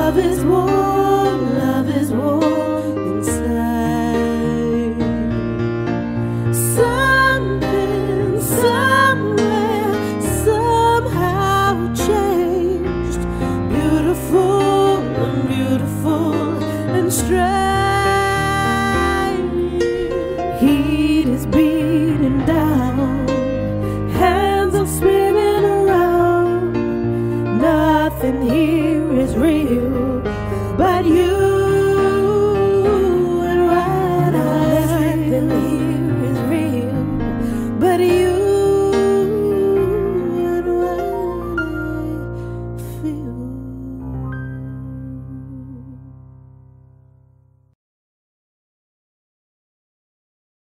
love is warm inside. Something, somewhere, somehow changed. Beautiful and beautiful and strange. Heat is beating down, hands are spinning around. Nothing here is real.